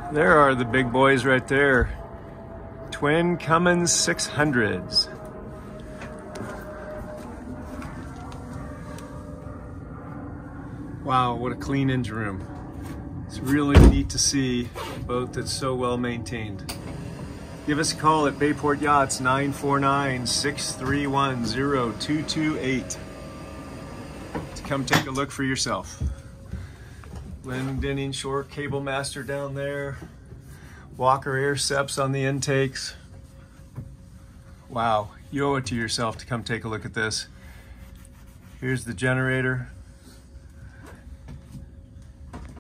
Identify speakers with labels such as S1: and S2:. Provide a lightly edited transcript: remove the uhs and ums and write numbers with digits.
S1: There are the big boys right there. Twin Cummins 600s. Wow, what a clean engine room. It's really neat to see a boat that's so well maintained. Give us a call at Bayport Yachts, 949-631-0228 to come take a look for yourself. Denning Shore Cable Master down there. Walker air seps on the intakes. Wow, you owe it to yourself to come take a look at this. Here's the generator.